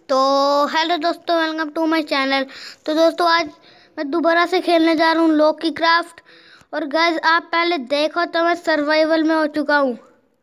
तो हेलो दोस्तों, welcome to my channel. तो दोस्तों आज मैं दोबारा से खेलने जा रहा हूँ लॉकी क्राफ्ट। और गाइस आप पहले देखो तो मैं सर्वाइवल में हो चुका हूँ,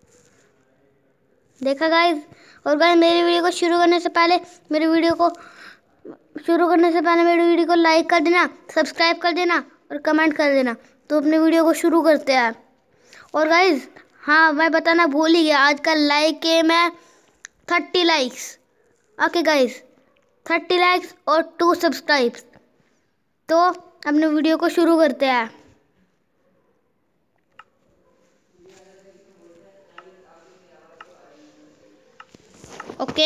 देखा गाइस। और गाइस मेरी वीडियो को शुरू करने से पहले मेरी वीडियो को लाइक कर देना, सब्सक्राइब कर देना और कमेंट कर देना। तो अपनी वीडियो को शुरू करते हैं। और गाइस हाँ, मैं बताना भूल ही गया, आज का लाइक है मैं 30 लाइक्स। ओके गाइस, 30 लाइक्स और 2 सब्सक्राइब्स। तो अपने वीडियो को शुरू करते हैं। ओके,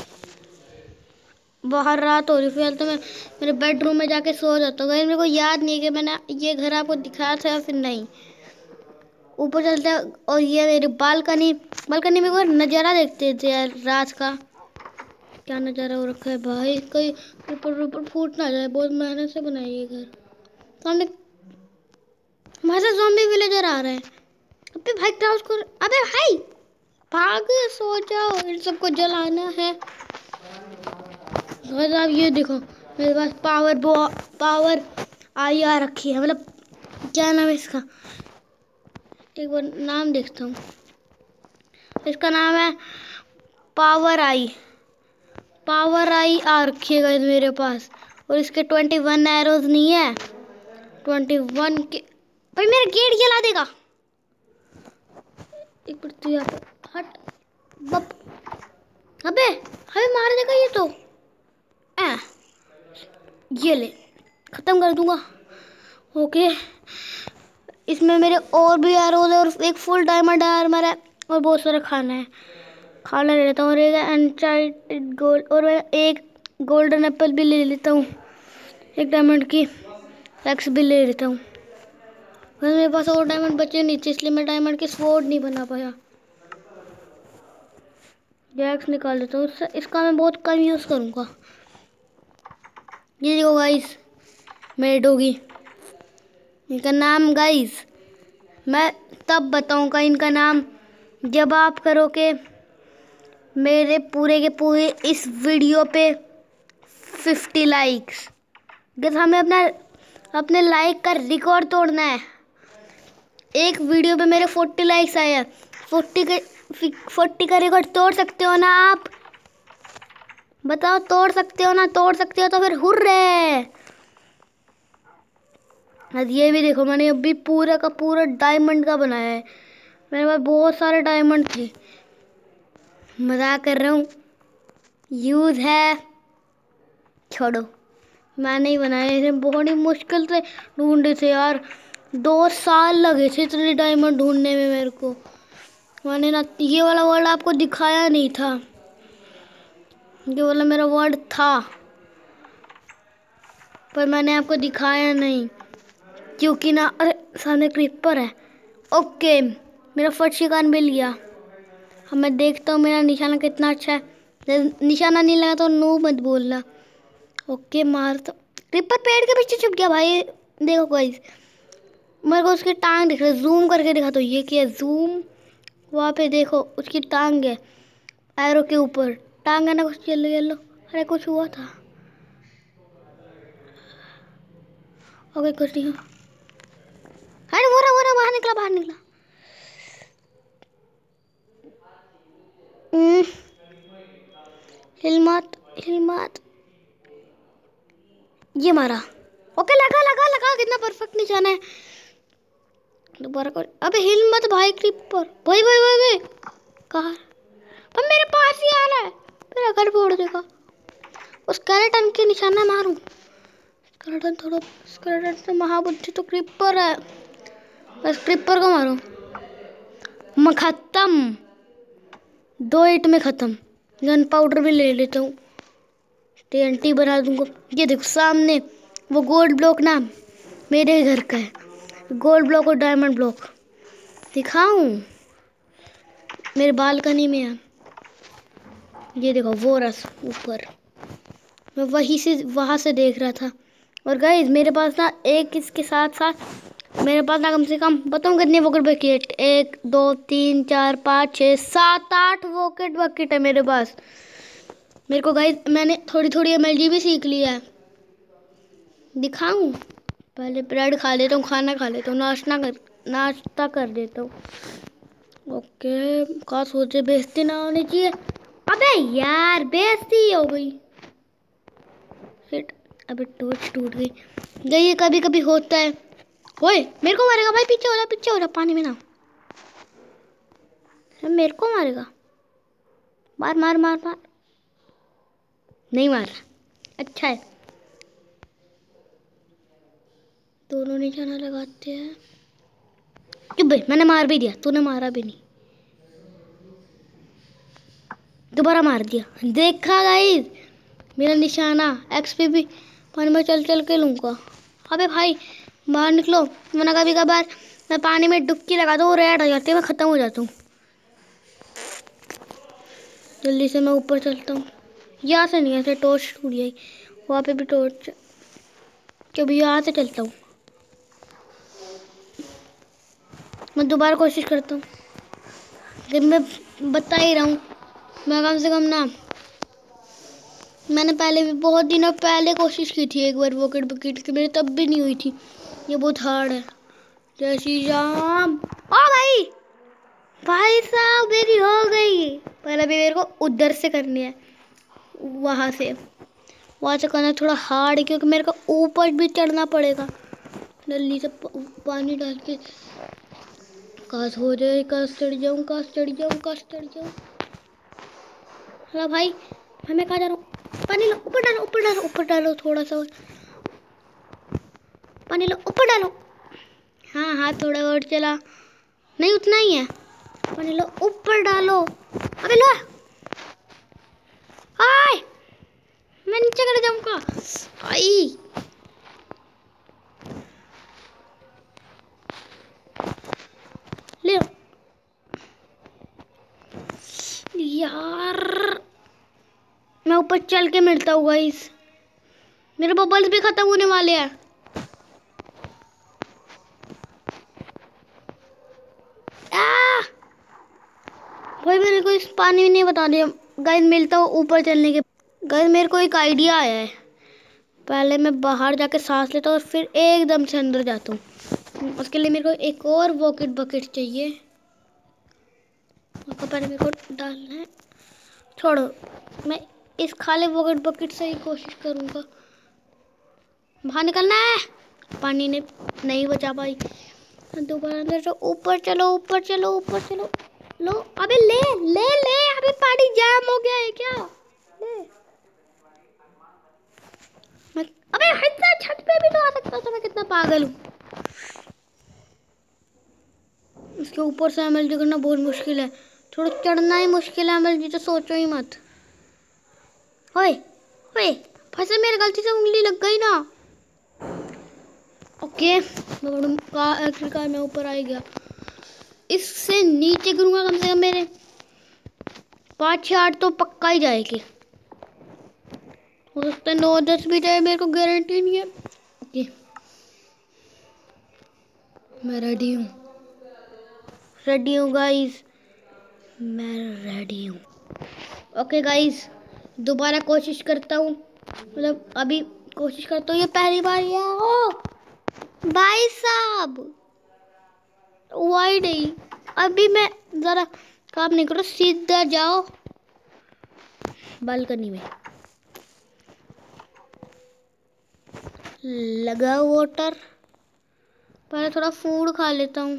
बाहर रात हो रही, फिलहाल तो मैं मेरे बेडरूम में जाके सो जाता हूँ। मेरे को याद नहीं है कि मैंने ये घर आपको दिखाया था या फिर नहीं। ऊपर चलते हैं और ये मेरी बालकनी में कोई नज़ारा देखते थे यार रात का। क्या नज़ारा हो रखा है भाई, कोई ऊपर फूट ना जाए। बहुत मेहनत से बनाई ये घर। सामने हमारे साथ ज़ॉम्बी विलेजर आ रहे हैं। अबे भाई क्राउच को, अबे भाई भाग, सो जाओ, इन सबको जलाना है। गाइस आप ये देखो, मेरे पास पावर आई आ रखी है, मतलब क्या नाम है इसका, एक बार नाम देखता हूँ। इसका नाम है पावर आई आ रखी है गाइस मेरे पास। और इसके 21 एरोज नहीं है, 21 के। भाई मेरा गेट जला देगा। एक बार तो यहाँ पे हट बप। अबे हमें मार देगा ये तो। ये ले, खत्म कर दूंगा। ओके, इसमें मेरे और भी एरोज है और एक फुल डायमंड आर्मर है और बहुत सारा खाना ले लेता हूँ। और एक एन्चांटेड गोल्ड, और मैं एक गोल्डन एप्पल भी ले लेता हूँ, एक डायमंड की एक्स भी ले लेता हूँ। मेरे पास और डायमंड बचे नहीं थे, इसलिए मैं डायमंड की स्वॉर्ड नहीं बना पाया। जैक्स निकाल देता हूँ, इसका मैं बहुत कम यूज़ करूँगा। ये देखो गाइस, मेरे डॉगी, इनका नाम गाइस मैं तब बताऊँगा इनका नाम जब आप करोगे मेरे पूरे के पूरे इस वीडियो पे 50 लाइक्स। गैस हमें अपने लाइक का रिकॉर्ड तोड़ना है। एक वीडियो पे मेरे 40 लाइक्स आए हैं। 40 का रिकॉर्ड तोड़ सकते हो ना आप? बताओ, तोड़ सकते हो ना? तोड़ सकते हो तो फिर हुर्रे। अब ये भी देखो, मैंने अभी पूरा का पूरा डायमंड का बनाया है। मेरे पास बहुत सारे डायमंड थे, मजाक कर रहा हूँ, यूज है, छोड़ो। मैंने ही बनाया, इसे बहुत ही मुश्किल से ढूंढे थे यार। 2 साल लगे थे इतने डायमंड ढूंढने में मेरे को। मैंने ना ये वाला वर्ड आपको दिखाया नहीं था, ये वाला मेरा वर्ड था पर मैंने आपको दिखाया नहीं क्योंकि ना, अरे सामने क्रीपर है। ओके, मेरा फर्स्ट शिकार मिल गया। अब मैं देखता हूँ मेरा निशाना कितना अच्छा है। निशाना नहीं लगा तो नो मत बोलना। ओके, मार तो क्रीपर पेड़ के पीछे छुप गया भाई। देखो गाइस, मेरे को उसकी टांग दिख रही है, जूम करके दिखा। तो ये क्या है, जूम, वहाँ पे देखो उसकी टांग है, एरो के ऊपर टांग है ना, कुछ येलो येलो। अरे कुछ हुआ था। ओके कुछ नहीं हुआ। अरे वो रहा बाहर निकला। हिल मत। ये मारा। ओके, लगा कितना परफेक्ट निशाना है। दोबारा कर। अबे हिल मत भाई, क्रीपर भाई कहाँ? अब मेरे पास ही आ रहा है, मेरा घर फोड़ देगा। उस स्केलेटन के निशाना मारूं? स्केलेटन से महाबुद्धि तो क्रीपर है, बस क्रीपर को मारूं। मैं खत्म, 2 हिट में खत्म। गन पाउडर भी ले लेता हूँ, TNT बना दूंगा। ये देखो सामने वो गोल्ड ब्लॉक ना मेरे घर का है, गोल्ड ब्लॉक और डायमंड ब्लॉक दिखाऊं, मेरे बालकनी में है। ये देखो वो रस ऊपर, मैं वहाँ से देख रहा था। और गाइस मेरे पास ना एक इसके साथ मेरे पास ना कम से कम बताऊँ कितने वॉकेट बकेट, 1 2 3 4 5 6 7 8 वॉकेट बकेट है मेरे पास। मेरे को गाइस मैंने थोड़ी थोड़ी एमएलजी भी सीख लिया है। दिखाऊं? पहले ब्रेड खा लेता हूँ, खाना खा लेता हूँ, नाश्ता कर देता हूँ। ओके, का सोचे बेइज्जती ना होनी चाहिए। अबे यार बेइज्जती हो गई। शिट, अबे टॉर्च टूट गई। ये कभी कभी होता है। ओए मेरे को मारेगा भाई, पीछे हो जा पानी में ना। मेरे को मारेगा, मार मार मार मार। नहीं मार, अच्छा है। दोनों निशाना लगाते हैं। क्यों भाई, मैंने मार भी दिया, तूने मारा भी नहीं। दोबारा मार दिया, देखा गाइस मेरा निशाना। एक्सपी भी पानी में चल चल के लूंगा। अबे भाई बाहर निकलो, वरना कभी कभार मैं पानी में डुबकी लगा दूँ, रेड हो जाती है, मैं खत्म हो जाता हूँ। जल्दी से मैं ऊपर चलता हूँ। यहाँ से नहीं, ऐसे टॉर्च टूट गई, वहाँ पे भी टॉर्च। कभी यहाँ से चलता हूँ, मैं दोबारा कोशिश करता हूँ। जब मैं बता ही रहा हूँ, मैं कम से कम ना, मैंने पहले भी बहुत दिनों पहले कोशिश की थी एक बार वॉकेट बकेट की, मेरी तब भी नहीं हुई थी। ये बहुत हार्ड है। जय श्री राम। ओ भाई, भाई साहब मेरी हो गई। पर अभी मेरे को उधर से करनी है, वहाँ से करना थोड़ा हार्ड है, क्योंकि मेरे को ऊपर भी चढ़ना पड़ेगा। जल्दी से पानी डाल के काश हो जाए, काश चढ़ जाऊँ, काश चढ़ जाऊँ, काश चढ़ जाऊँ। हाँ भाई, मैं कहाँ जा रहा हूँ? पानी लो, ऊपर डालो, ऊपर डालो, ऊपर डालो, थोड़ा सा और पानी लो, ऊपर डालो। हाँ हाँ, थोड़ा और चला, नहीं उतना ही है। पानी लो, ऊपर डालो। अबे लो, आए मैं नीचे कर जाऊंगा। आई ले यार, मैं ऊपर चल के मिलता हूँ गाइस। मेरे बबल्स भी खत्म होने वाले हैं। भाई मेरे को इस पानी में नहीं बता दिया गाइस, मिलता हूँ ऊपर चलने के। गाइस मेरे को एक आइडिया आया है। पहले मैं बाहर जाके सांस लेता हूँ और फिर एकदम से अंदर जाता हूँ। उसके लिए मेरे को एक और वॉकेट बकेट चाहिए। उसको पहले मेरे को डालना है। छोड़ो, मैं इस खाली वॉकेट बकेट से ही कोशिश करूँगा। बाहर निकलना है, पानी ने नहीं बचा पाई। दोबारा अंदर से ऊपर चलो, ऊपर चलो, ऊपर चलो। लो, अबे ले ले ले, अबे पानी जाम हो गया है क्या? ले मैं, अबे इतना छत पे भी तो आ सकता था, मैं कितना पागल हूँ। इसके ऊपर से एमएलजी करना बहुत मुश्किल है, थोड़ा चढ़ना ही मुश्किल है। एमएलजी तो सोचो ही मत। ओए ओए, फंसे, मेरी गलती से उंगली लग गई ना। ओके, आखिरकार मैं ऊपर आ गया। इससे नीचे गिरूंगा कम से कम मेरे 5-6-8 तो पक्का ही जाएगी। हो सकता है 9-10 भी जाए, मेरे को गारंटी नहीं है। ओके, मैं रेडी हूँ, रेडी हूँ गाइस, मैं रेडी हूँ। ओके गाइस, दोबारा कोशिश करता हूँ, मतलब अभी कोशिश करता हूँ। ये पहली बार है। ओ भाई साहब, वाई नहीं, अभी मैं ज़रा काम नहीं करो, सीधा जाओ बालकनी में, लगा वाटर। पहले थोड़ा फूड खा लेता हूँ।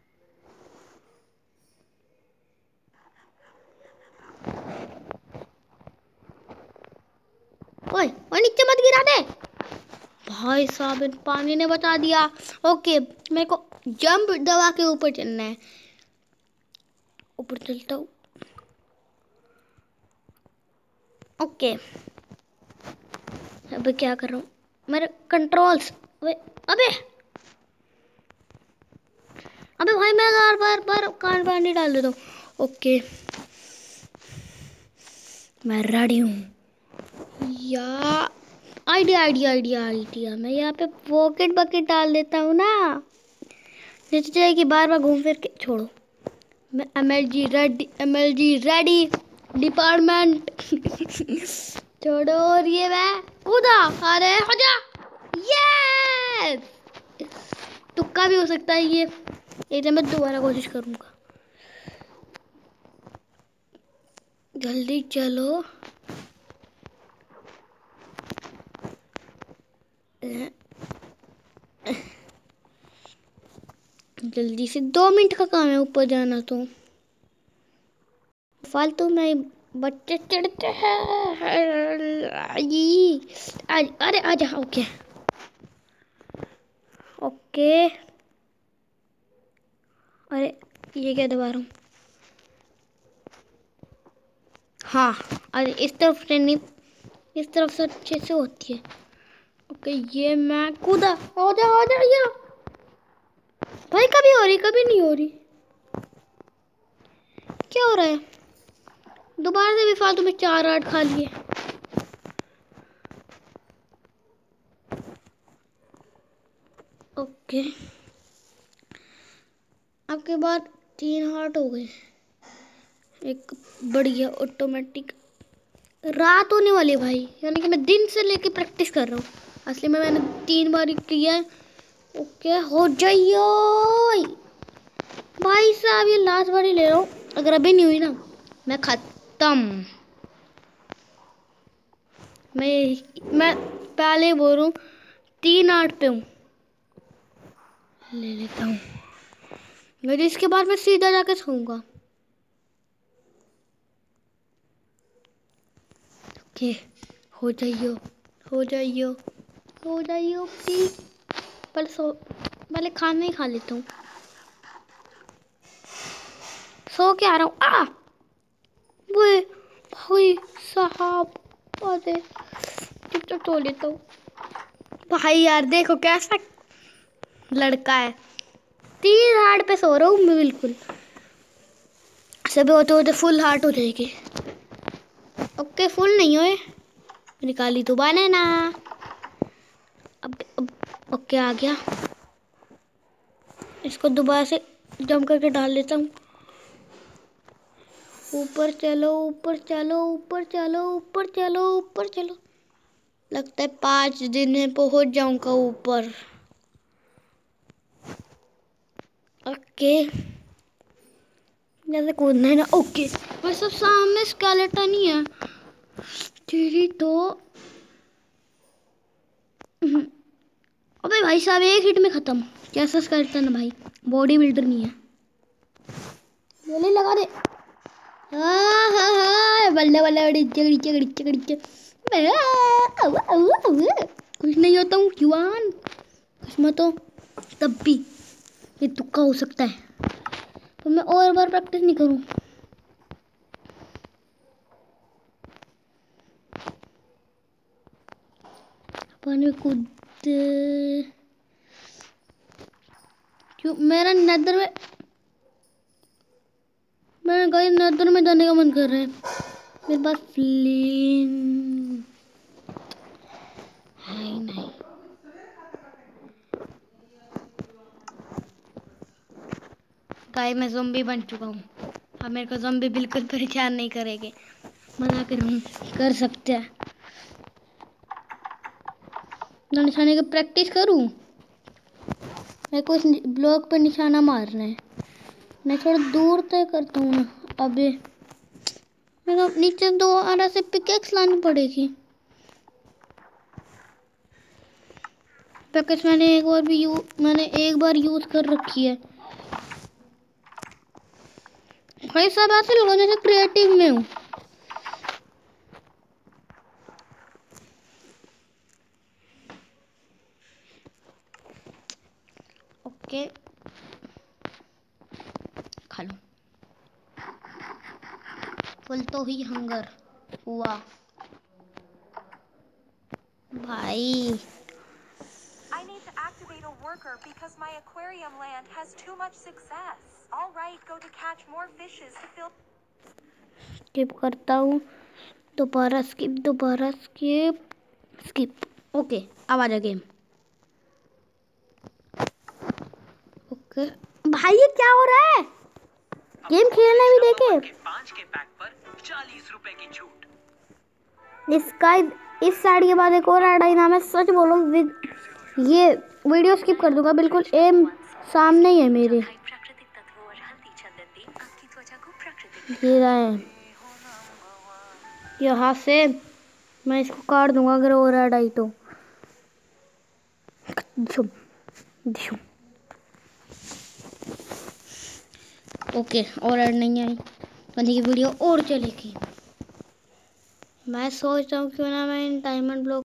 ओए ओए, नीचे मत गिरा दे भाई साहब, पानी ने बचा दिया। ओके, मेरे को जंप दबा के ऊपर चलना है। ऊपर चलता हूँ। ओके, अबे क्या कर रहा हूँ, मेरे कंट्रोल्स। अबे अबे अबे भाई, मैं बार बार कान पानी डाल देता हूँ। ओके, मैं रेडी हूँ। या आइडिया, मैं यहाँ पे पॉकेट बकेट डाल देता हूँ ना, जैसे कि बार बार घूम फिर के। छोड़ो, मैं MLG ready, MLG ready, department. छोड़ो, और ये मैं कूदा। अरे हो जा। यस, तुक्का भी हो सकता है ये मैं दोबारा कोशिश करूंगा। जल्दी चलो। जल्दी से, 2 मिनट का काम है ऊपर जाना। तो फालतू में बच्चे चढ़ते हैं। अरे आजा। Okay okay. अरे ये क्या दबा रहा हूँ? हाँ, अरे इस तरफ से नहीं, इस तरफ से अच्छे से होती है। ओके, ये मैं कूदा। हो जा या भाई, कभी हो रही कभी नहीं हो रही। क्या हो रहा है? दोबारा से भी फालतू में 4-8 खा लिए। ओके, आपके बाद 3 हार्ट हो गए। एक बढ़िया ऑटोमेटिक। रात होने वाली है भाई, यानी कि मैं दिन से लेके प्रैक्टिस कर रहा हूँ। असली में मैंने 3 बार ही किया है। ओके, हो जाइयो भाई साहब, ये लास्ट बार ही ले रहा हूँ। अगर अभी नहीं हुई ना, मैं खत्म। मैं पहले बोल रहा हूँ, 3-8 पे हूँ। ले लेता हूँ, मेरी इसके बाद मैं सीधा जाके सोऊंगा। ओके, हो जाइयो हो जाइयो हो जाइयो प्लीज। पहले खाना ही खा लेता हूँ। सो के आ रहा हूँ। वो भाई साहब, अरे तो सो लेता हूँ। भाई यार देखो कैसा लड़का है। 3 हार्ट पे सो रहा हूँ मैं बिल्कुल। सभी होते होते फुल हार्ट हो जाएगी। ओके, फुल नहीं हुए, निकाली तो बनाना। अब ओके आ गया। इसको दोबारा से जम करके डाल देता हूँ। ऊपर चलो ऊपर चलो ऊपर चलो ऊपर चलो ऊपर चलो। लगता है 5 दिन में पहुंच जाऊंगा ऊपर। ओके, जैसे कूदना है ना। ओके, वैसे सामने स्केलेटन ही है तेरी तो। अबे भाई साहब, 1 हिट में खत्म। कैसा स्केलेटन है भाई, बॉडी बिल्डर नहीं है। गोली लगा दे। बल्ले बल्ले कुछ नहीं होता हूँ जुआन। कुछ मत हो तब भी ये तुक्का हो सकता है, तो मैं और बार प्रैक्टिस नहीं करूँ। पानी में कूद। क्यों मेरा नदर में, मेरा गाइस नदर में जाने का मन कर रहा है। मेरे पास फ्लेम है ही नहीं। गाइस मैं ज़ॉम्बी बन चुका हूँ। अब मेरे को ज़ॉम्बी बिल्कुल परेशान नहीं करेंगे। मना कर सकते हैं। निशाने की प्रैक्टिस करूँ। मेरे को इस ब्लॉक पर निशाना मारना है। मैं थोड़ा दूर तय करता हूँ ना। अबे मेरे को नीचे 2 आरा से पिकेक्स लानी पड़ेगी। पिकेक्स मैंने एक बार यूज कर रखी है। भाई सब ऐसे लोगों जैसे क्रिएटिव में हूँ। ओके, खा लो। फुल तो ही हंगर हुआ भाई। I need to activate a worker because my aquarium land has too much success. All right, go to catch more fishes to fill. Skip करता हूँ, दोबारा स्किप। ओके, अब आ जा गेम। ओके भाई, ये क्या हो रहा है? गेम खेलने भी देखे। 5 के पैक पर ₹40 की छूट। इसका इस साइड के बाद एक और ऐड आई ना, मैं सच बोलूं ये वीडियो स्किप कर दूंगा, बिल्कुल एम सामने ही है मेरे। प्राकृतिक तत्वों और हल्दी चंदन तेल आपकी त्वचा को प्राकृतिक ये रहा है यहाँ से, मैं इसको काट दूंगा अगर और ऐड आई तो। झुम, झुम। ओके, और ऐड नहीं आई, बंदी की वीडियो और चलेगी। मैं सोच रहा हूँ क्यों ना मैं इन डायमंड ब्लॉक